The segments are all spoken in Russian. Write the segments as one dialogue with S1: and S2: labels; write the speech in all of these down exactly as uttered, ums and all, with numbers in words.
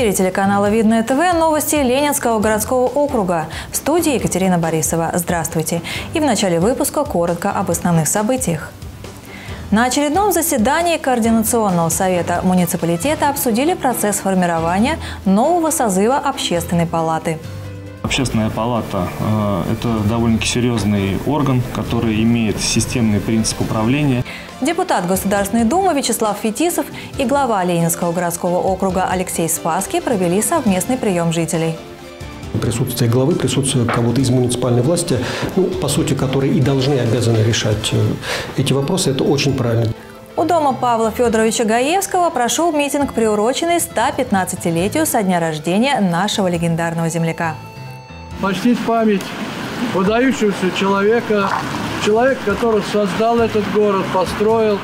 S1: эфире телеканала Видное ТВ новости Ленинского городского округа. В студии Екатерина Борисова. Здравствуйте. И в начале выпуска коротко об основных событиях. На очередном заседании Координационного совета муниципалитета обсудили процесс формирования нового созыва Общественной палаты.
S2: Общественная палата э, – это довольно-таки серьезный орган, который имеет системный принцип управления.
S1: Депутат Государственной Думы Вячеслав Фетисов и глава Ленинского городского округа Алексей Спасский провели совместный прием жителей.
S3: Присутствие главы, присутствие кого-то из муниципальной власти, ну, по сути, которые и должны, обязаны решать эти вопросы, это очень правильно.
S1: У дома Павла Федоровича Гаевского прошел митинг, приуроченный ста пятнадцатилетию со дня рождения нашего легендарного земляка.
S4: Почтить память выдающегося человека, человек, который создал этот город, построил.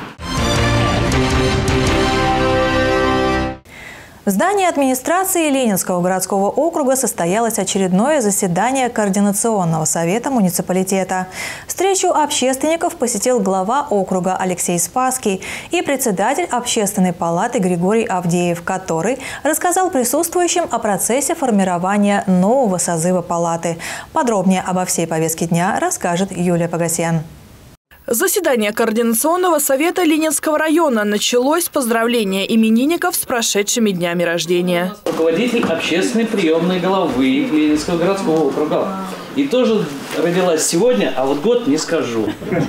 S1: В здании администрации Ленинского городского округа состоялось очередное заседание Координационного совета муниципалитета. Встречу общественников посетил глава округа Алексей Спасский и председатель Общественной палаты Григорий Авдеев, который рассказал присутствующим о процессе формирования нового созыва палаты. Подробнее обо всей повестке дня расскажет Юлия Погосян.
S5: Заседание Координационного совета Ленинского района началось с поздравления именинников с прошедшими днями рождения.
S6: Руководитель общественной приемной главы Ленинского городского округа. И тоже родилась сегодня, а вот год не скажу.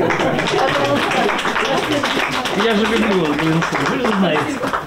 S6: Я же люблю вас, вы же знаете.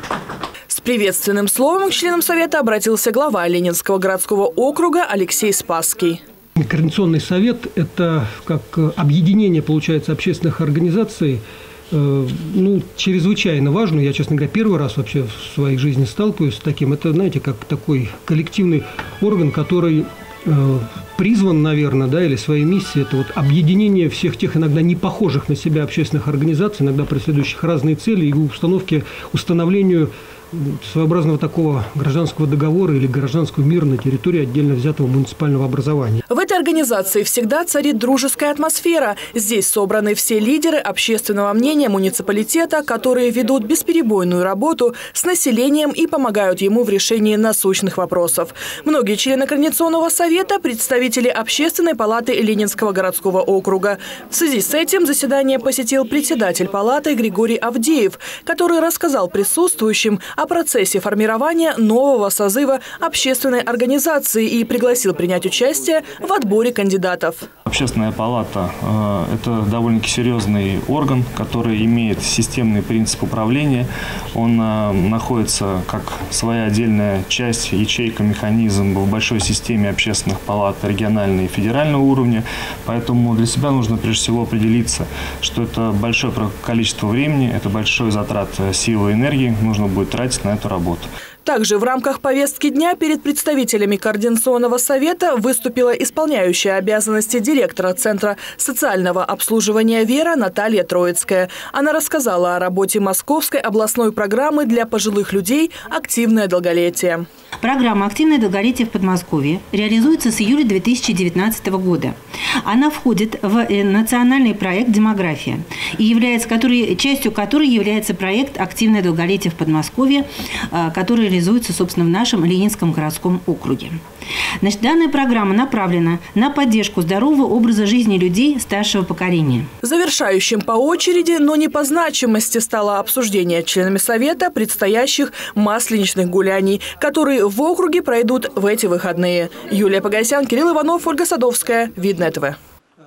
S5: С приветственным словом к членам совета обратился глава Ленинского городского округа Алексей Спасский.
S3: Координационный совет – это как объединение, получается, общественных организаций, э, ну, чрезвычайно важно. Я, честно говоря, первый раз вообще в своей жизни сталкиваюсь с таким. Это, знаете, как такой коллективный орган, который э, призван, наверное, да, или своей миссией, это вот объединение всех тех иногда не похожих на себя общественных организаций, иногда преследующих разные цели и установки, установлению своеобразного такого гражданского договора или гражданского мира на территории отдельно взятого муниципального образования.
S5: В этой организации всегда царит дружеская атмосфера. Здесь собраны все лидеры общественного мнения муниципалитета, которые ведут бесперебойную работу с населением и помогают ему в решении насущных вопросов. Многие члены Координационного совета – представители Общественной палаты Ленинского городского округа. В связи с этим заседание посетил председатель палаты Григорий Авдеев, который рассказал присутствующим о процессе формирования нового созыва общественной организации и пригласил принять участие в отборе кандидатов.
S2: Общественная палата э, – это довольно-таки серьезный орган, который имеет системный принцип управления. Он э, находится как своя отдельная часть, ячейка, механизм в большой системе общественных палат регионального и федерального уровня. Поэтому для себя нужно прежде всего определиться, что это большое количество времени, это большой затрат силы и энергии, нужно будет тратить на эту работу.
S5: Также в рамках повестки дня перед представителями Координационного совета выступила исполняющая обязанности директора Центра социального обслуживания «Вера» Наталья Троицкая. Она рассказала о работе Московской областной программы для пожилых людей «Активное долголетие».
S7: Программа «Активное долголетие» в Подмосковье реализуется с июля две тысячи девятнадцатого года. Она входит в национальный проект «Демография», и является, который, частью которой является проект «Активное долголетие в Подмосковье», который реализуется, собственно, в нашем Ленинском городском округе. Значит, данная программа направлена на поддержку здорового образа жизни людей старшего поколения.
S5: Завершающим по очереди, но не по значимости, стало обсуждение членами совета предстоящих масленичных гуляний, которые в округе пройдут в эти выходные. Юлия Погосян, Кирилл Иванов, Ольга Садовская. Видное ТВ.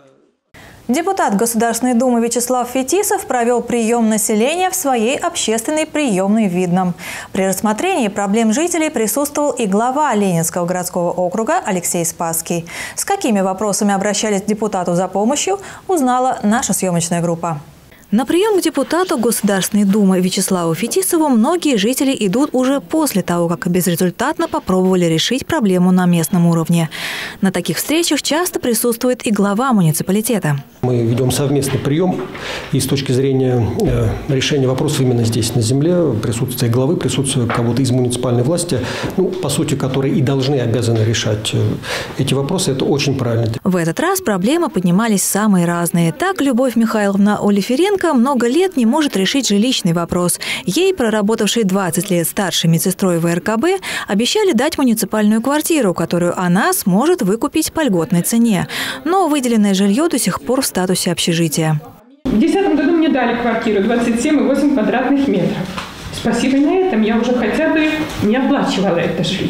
S1: Депутат Государственной Думы Вячеслав Фетисов провел прием населения в своей общественной приемной в Видном. При рассмотрении проблем жителей присутствовал и глава Ленинского городского округа Алексей Спасский. С какими вопросами обращались к депутату за помощью, узнала наша съемочная группа. На прием к депутату Государственной Думы Вячеславу Фетисову многие жители идут уже после того, как безрезультатно попробовали решить проблему на местном уровне. На таких встречах часто присутствует и глава муниципалитета.
S8: Мы ведем совместный прием, и с точки зрения э, решения вопросов именно здесь, на земле, присутствие главы, присутствие кого-то из муниципальной власти, ну, по сути, которые и должны, обязаны решать э, эти вопросы, это очень правильно.
S1: В этот раз проблемы поднимались самые разные. Так, Любовь Михайловна Олиференко много лет не может решить жилищный вопрос. Ей, проработавшей двадцать лет старшей медсестрой в эр ка бэ, обещали дать муниципальную квартиру, которую она сможет выкупить по льготной цене. Но выделенное жилье до сих пор в статусе общежития.
S9: В две тысячи десятом году мне дали квартиру двадцать семь и восемь квадратных метров. Спасибо на этом я уже хотя бы не оплачивала это жилье.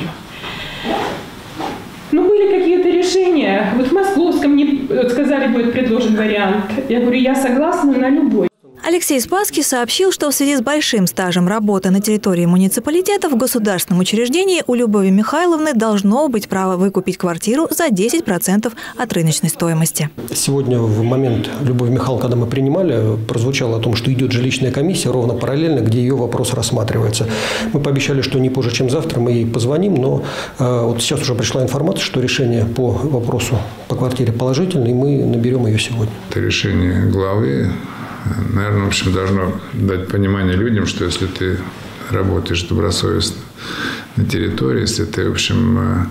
S9: Ну, были какие-то решения. Вот в Московском мне сказали, будет предложен вариант. Я говорю, я согласна на любой.
S1: Алексей Спасский сообщил, что в связи с большим стажем работы на территории муниципалитета в государственном учреждении у Любови Михайловны должно быть право выкупить квартиру за десять процентов от рыночной стоимости.
S8: Сегодня в момент Любови Михайловны, когда мы принимали, прозвучало о том, что идет жилищная комиссия ровно параллельно, где ее вопрос рассматривается. Мы пообещали, что не позже, чем завтра мы ей позвоним, но э, вот сейчас уже пришла информация, что решение по вопросу по квартире положительное, и мы наберем ее сегодня.
S10: Это решение главы. Наверное, в общем, должно дать понимание людям, что если ты работаешь добросовестно на территории, если ты, в общем,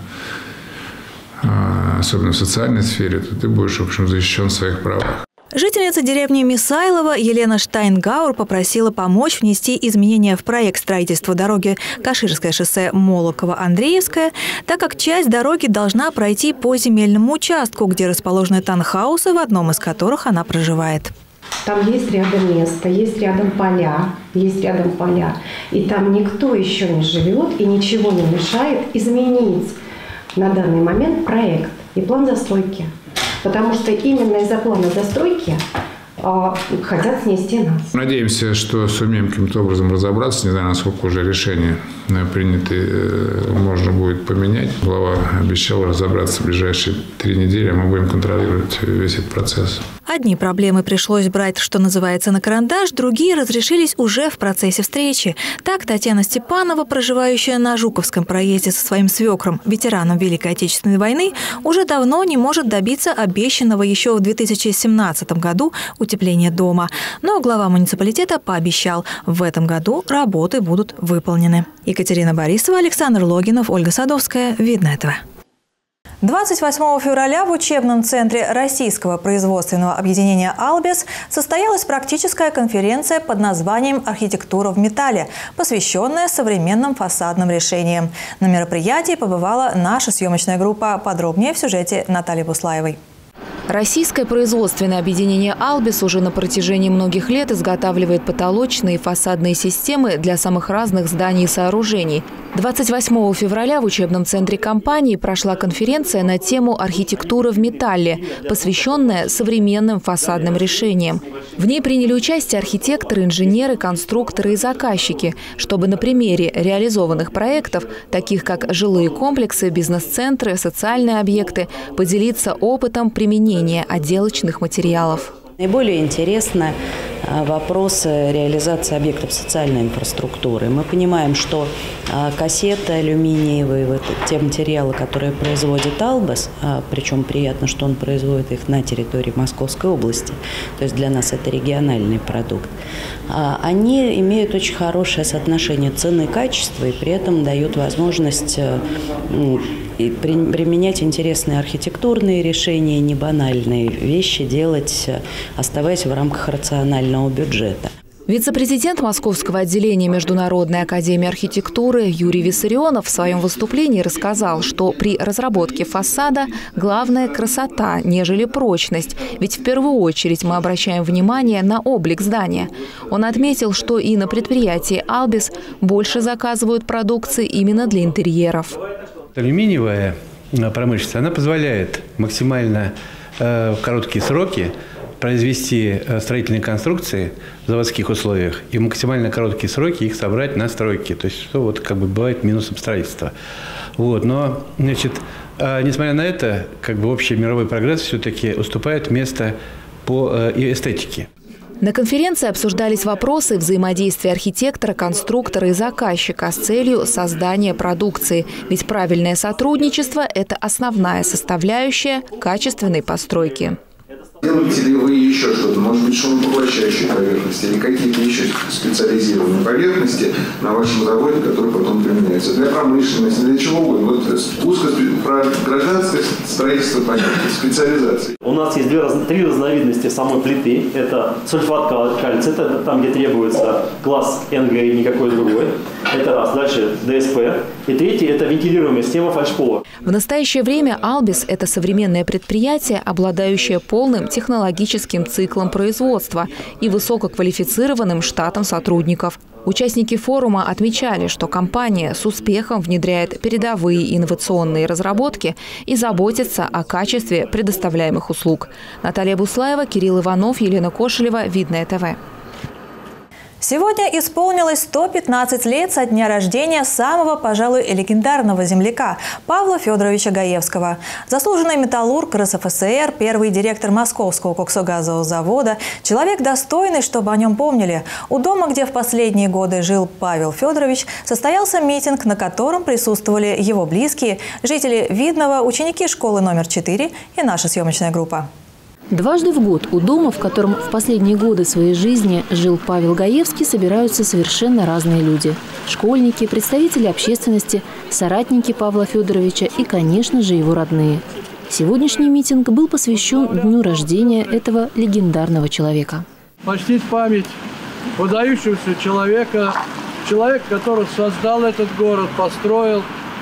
S10: особенно в социальной сфере, то ты будешь, в общем, защищен в своих правах.
S1: Жительница деревни Мисайлова Елена Штайнгауэр попросила помочь внести изменения в проект строительства дороги Каширское шоссе Молоково-Андреевское, так как часть дороги должна пройти по земельному участку, где расположены таунхаусы, в одном из которых она проживает.
S11: Там есть рядом место, есть рядом поля, есть рядом поля. И там никто еще не живет и ничего не мешает изменить на данный момент проект и план застройки. Потому что именно из-за плана застройки а, хотят снести нас.
S10: Надеемся, что сумеем каким-то образом разобраться. Не знаю, насколько уже решения приняты, можно будет поменять. Глава обещал разобраться в ближайшие три недели, а мы будем контролировать весь этот процесс.
S1: Одни проблемы пришлось брать, что называется, на карандаш, другие разрешились уже в процессе встречи. Так, Татьяна Степанова, проживающая на Жуковском проезде со своим свекром, ветераном Великой Отечественной войны, уже давно не может добиться обещанного еще в две тысячи семнадцатом году утепления дома. Но глава муниципалитета пообещал, в этом году работы будут выполнены. Екатерина Борисова, Александр Логинов, Ольга Садовская. Видно ТВ. двадцать восьмого февраля в учебном центре Российского производственного объединения «Албис» состоялась практическая конференция под названием «Архитектура в металле», посвященная современным фасадным решениям. На мероприятии побывала наша съемочная группа. Подробнее в сюжете Натальи Буслаевой.
S12: Российское производственное объединение «Албис» уже на протяжении многих лет изготавливает потолочные и фасадные системы для самых разных зданий и сооружений. двадцать восьмого февраля в учебном центре компании прошла конференция на тему «Архитектура в металле», посвященная современным фасадным решениям. В ней приняли участие архитекторы, инженеры, конструкторы и заказчики, чтобы на примере реализованных проектов, таких как жилые комплексы, бизнес-центры, социальные объекты, поделиться опытом применения отделочных материалов.
S13: Наиболее интересны вопросы реализации объектов социальной инфраструктуры. Мы понимаем, что кассеты алюминиевые, вот те материалы, которые производит «Албис», причем приятно, что он производит их на территории Московской области, то есть для нас это региональный продукт, они имеют очень хорошее соотношение цены и качества, и при этом дают возможность и применять интересные архитектурные решения, не банальные вещи делать, оставаясь в рамках рационального бюджета.
S12: Вице-президент Московского отделения Международной академии архитектуры Юрий Виссарионов в своем выступлении рассказал, что при разработке фасада главное красота, нежели прочность. Ведь в первую очередь мы обращаем внимание на облик здания. Он отметил, что и на предприятии «Албис» больше заказывают продукции именно для интерьеров.
S14: Алюминиевая промышленность, она позволяет максимально э, в короткие сроки произвести строительные конструкции в заводских условиях и в максимально короткие сроки их собрать на стройке. То есть, что вот как бы бывает минусом строительства. Вот. Но, значит, э, несмотря на это, как бы общий мировой прогресс все-таки уступает место по э, эстетике.
S12: На конференции обсуждались вопросы взаимодействия архитектора, конструктора и заказчика с целью создания продукции. Ведь правильное сотрудничество – это основная составляющая качественной постройки.
S15: Делаете ли вы еще что-то? Может быть, шумопоглощающие поверхности или какие-то еще специализированные поверхности на вашем заводе, которые потом применяются для промышленности, для чего угодно? Вот узко про гражданское строительство, понятно, специализации.
S16: У нас есть две, три разновидности самой плиты. Это сульфат кальция, это там, где требуется класс эн гэ и никакой другой. Это раз. Дальше дэ эс пэ. И третий – это вентилируемая система фальшпола.
S12: В настоящее время «Албис» – это современное предприятие, обладающее полным технологическим циклом производства и высококвалифицированным штатом сотрудников. Участники форума отмечали, что компания с успехом внедряет передовые инновационные разработки и заботится о качестве предоставляемых услуг. Наталья Буслаева, Кирилл Иванов, Елена Кошелева, Видное ТВ.
S1: Сегодня исполнилось сто пятнадцать лет со дня рождения самого, пожалуй, легендарного земляка Павла Федоровича Гаевского. Заслуженный металлург эр эс эф эс ер, первый директор Московского коксогазового завода, человек достойный, чтобы о нем помнили. У дома, где в последние годы жил Павел Федорович, состоялся митинг, на котором присутствовали его близкие, жители Видного, ученики школы номер четыре и наша съемочная группа.
S17: Дважды в год у дома, в котором в последние годы своей жизни жил Павел Гаевский, собираются совершенно разные люди. Школьники, представители общественности, соратники Павла Федоровича и, конечно же, его родные. Сегодняшний митинг был посвящен дню рождения этого легендарного человека.
S4: Почтить память выдающегося человека, человека, который создал этот город, построил,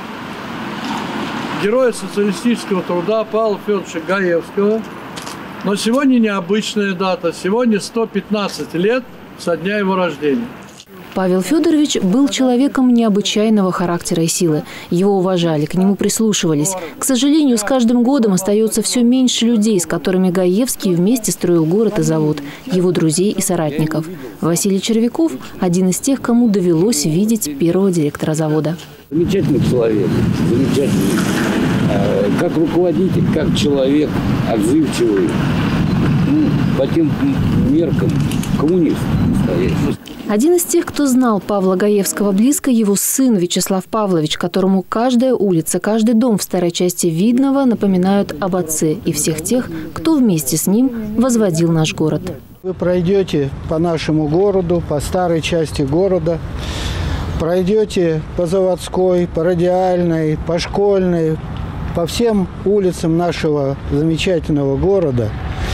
S4: героя социалистического труда Павла Федоровича Гаевского. Но сегодня необычная дата. Сегодня сто пятнадцать лет со дня его рождения.
S17: Павел Федорович был человеком необычайного характера и силы. Его уважали, к нему прислушивались. К сожалению, с каждым годом остается все меньше людей, с которыми Гаевский вместе строил город и завод, его друзей и соратников. Василий Червяков – один из тех, кому довелось видеть первого директора завода.
S18: Замечательный человек, замечательный. Как руководитель, как человек, отзывчивый, ну, по тем меркам коммунист настоящий.
S17: Один из тех, кто знал Павла Гаевского близко, его сын Вячеслав Павлович, которому каждая улица, каждый дом в старой части Видного напоминают об отце и всех тех, кто вместе с ним возводил наш город.
S19: Вы пройдете по нашему городу, по старой части города, пройдете по Заводской, по Радиальной, по Школьной, по всем улицам нашего замечательного города.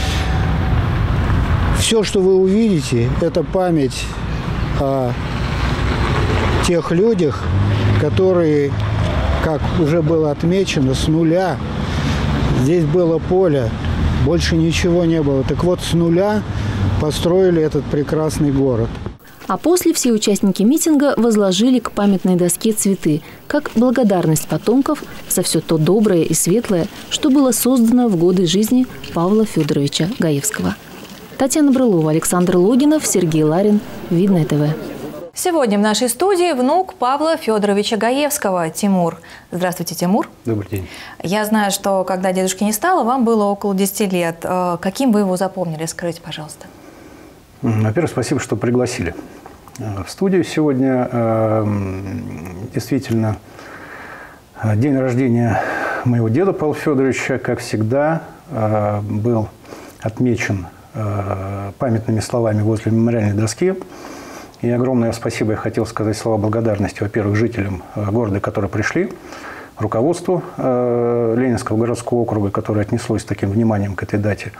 S19: Все, что вы увидите, это память о тех людях, которые, как уже было отмечено, с нуля, здесь было поле, больше ничего не было. Так вот, с нуля построили этот прекрасный город.
S17: А после все участники митинга возложили к памятной доске цветы, как благодарность потомков за все то доброе и светлое, что было создано в годы жизни Павла Федоровича Гаевского. Татьяна Брылова, Александр Логинов, Сергей Ларин, Видное ТВ.
S1: Сегодня в нашей студии внук Павла Федоровича Гаевского, Тимур. Здравствуйте, Тимур.
S20: Добрый день.
S1: Я знаю, что когда дедушки не стало, вам было около десяти лет. Каким вы его запомнили? Скажите, пожалуйста.
S20: Во-первых, спасибо, что пригласили в студию сегодня. Действительно, день рождения моего деда Павла Федоровича, как всегда, был отмечен памятными словами возле мемориальной доски. И огромное спасибо я хотел сказать слова благодарности, во-первых, жителям города, которые пришли, руководству Ленинского городского округа, которое отнеслось с таким вниманием к этой дате,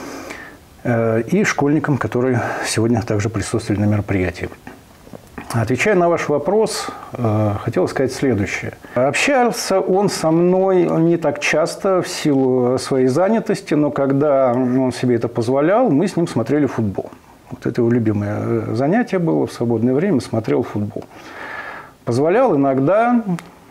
S20: и школьникам, которые сегодня также присутствовали на мероприятии. Отвечая на ваш вопрос, хотел сказать следующее. Общался он со мной не так часто в силу своей занятости, но когда он себе это позволял, мы с ним смотрели футбол. Вот это его любимое занятие было в свободное время, смотрел футбол. Позволял иногда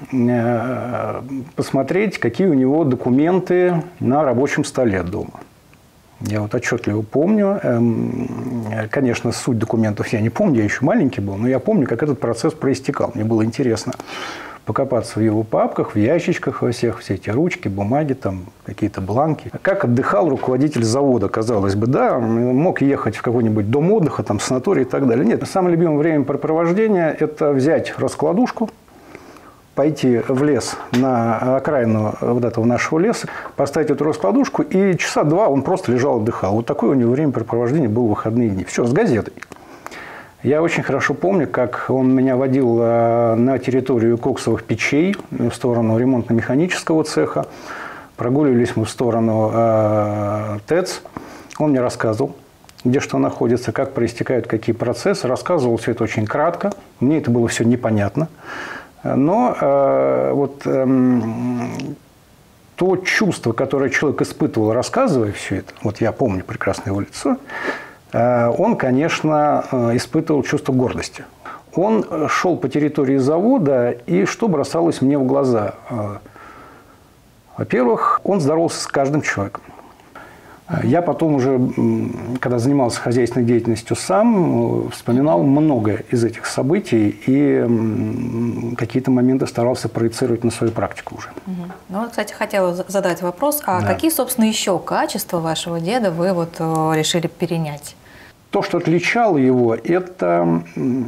S20: посмотреть, какие у него документы на рабочем столе дома. Я вот отчетливо помню. Конечно, суть документов я не помню, я еще маленький был, но я помню, как этот процесс проистекал. Мне было интересно покопаться в его папках, в ящичках во всех, все эти ручки, бумаги, там какие-то бланки. Как отдыхал руководитель завода, казалось бы, да, мог ехать в какой-нибудь дом отдыха, там, санаторий и так далее. Нет, самое любимое времяпрепровождение – это взять раскладушку, пойти в лес, на окраину вот этого нашего леса, поставить эту раскладушку, и часа два он просто лежал, отдыхал. Вот такое у него времяпрепровождение было в выходные дни. Все, с газетой. Я очень хорошо помню, как он меня водил на территорию коксовых печей в сторону ремонтно-механического цеха. Прогуливались мы в сторону э, ТЭЦ. Он мне рассказывал, где что находится, как проистекают какие процессы. Рассказывал все это очень кратко. Мне это было все непонятно. Но э, вот э, то чувство, которое человек испытывал, рассказывая все это, вот я помню прекрасно его лицо, э, он, конечно, э, испытывал чувство гордости. Он шел по территории завода, и что бросалось мне в глаза? Во-первых, он здоровался с каждым человеком. Я потом уже, когда занимался хозяйственной деятельностью сам, вспоминал многое из этих событий и какие-то моменты старался проецировать на свою практику уже.
S1: Угу. Ну, кстати, хотела задать вопрос, а
S20: да.
S1: какие, собственно, еще качества вашего деда вы вот решили перенять?
S20: То, что отличало его, это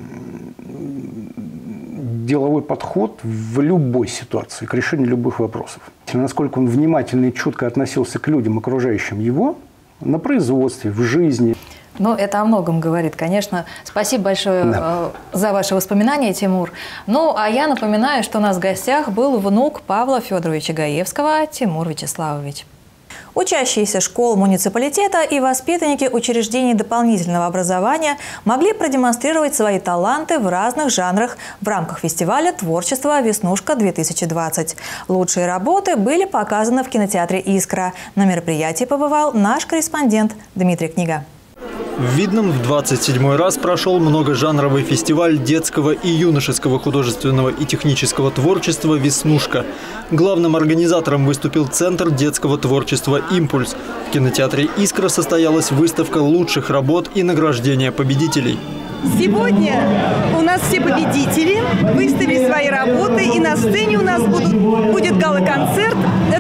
S20: деловой подход в любой ситуации, к решению любых вопросов. Насколько он внимательно и чутко относился к людям, окружающим его, на производстве, в жизни.
S1: Ну, это о многом говорит, конечно. Спасибо большое
S20: да.
S1: за ваши воспоминания, Тимур. Ну, а я напоминаю, что у нас в гостях был внук Павла Федоровича Гаевского, Тимур Вячеславович. Учащиеся школ муниципалитета и воспитанники учреждений дополнительного образования могли продемонстрировать свои таланты в разных жанрах в рамках фестиваля творчества «Веснушка-две тысячи двадцать». Лучшие работы были показаны в кинотеатре «Искра». На мероприятии побывал наш корреспондент Дмитрий Книга.
S21: В Видном в двадцать седьмой раз прошел многожанровый фестиваль детского и юношеского художественного и технического творчества «Веснушка». Главным организатором выступил Центр детского творчества «Импульс». В кинотеатре «Искра» состоялась выставка лучших работ и награждение победителей.
S22: Сегодня у нас все победители выставили свои работы, и на сцене у нас будут, будет гала-концерт.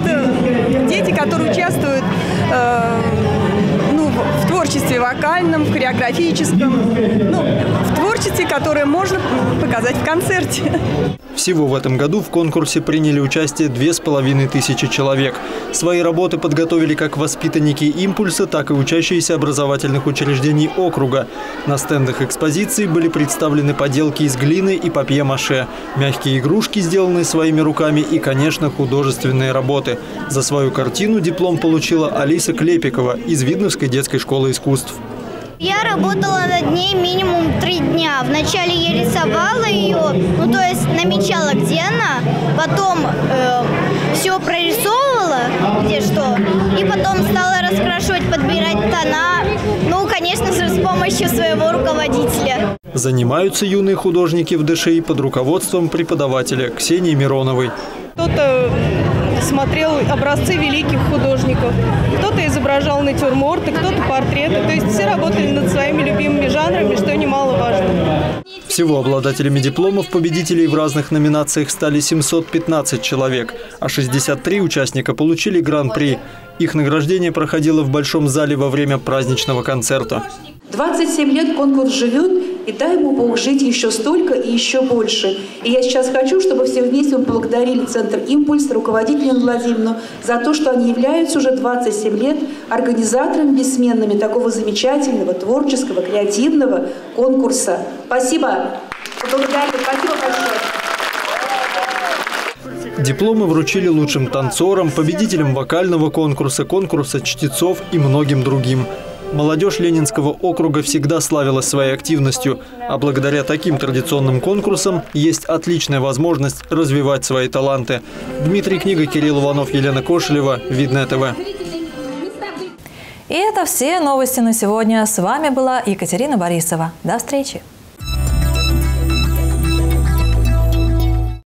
S22: Это дети, которые участвуют э, ну, в творчестве вокальном, в хореографическом, ну, в творчестве, которое можно показать в концерте.
S21: Всего в этом году в конкурсе приняли участие две с половиной тысячи человек. Свои работы подготовили как воспитанники «Импульса», так и учащиеся образовательных учреждений округа. На стендах экспозиции были представлены поделки из глины и папье-маше, мягкие игрушки, сделанные своими руками, и, конечно, художественные работы. За свою картину диплом получила Алиса Клепикова из Видновской детской школы искусств.
S23: Я работала над ней минимум три дня. Вначале я рисовала ее, ну то есть намечала, где она, потом э, все прорисовывала, где что, и потом стала раскрашивать, подбирать тона, ну, конечно же, с помощью своего руководителя.
S21: Занимаются юные художники в ДШИ под руководством преподавателя Ксении Мироновой.
S22: Кто-то смотрел образцы великих художников, кто-то изображал натюрморты, кто-то портреты. То есть все работали над своими любимыми жанрами, что немаловажно.
S21: Всего обладателями дипломов победителей в разных номинациях стали семьсот пятнадцать человек, а шестьдесят три участника получили гран-при. Их награждение проходило в Большом зале во время праздничного концерта.
S24: двадцать семь лет конкурс живет, и дай ему Бог жить еще столько и еще больше. И я сейчас хочу, чтобы все вместе мы поблагодарили Центр «Импульс», руководителя Елену Владимировну, за то, что они являются уже двадцать семь лет организаторами бессменными такого замечательного, творческого, креативного конкурса. Спасибо. Поблагодарили. Спасибо большое.
S21: Дипломы вручили лучшим танцорам, победителям вокального конкурса, конкурса чтецов и многим другим. Молодежь Ленинского округа всегда славилась своей активностью, а благодаря таким традиционным конкурсам есть отличная возможность развивать свои таланты. Дмитрий Книга, Кирилл Иванов, Елена Кошелева, Видное ТВ.
S1: И это все новости на сегодня. С вами была Екатерина Борисова. До встречи!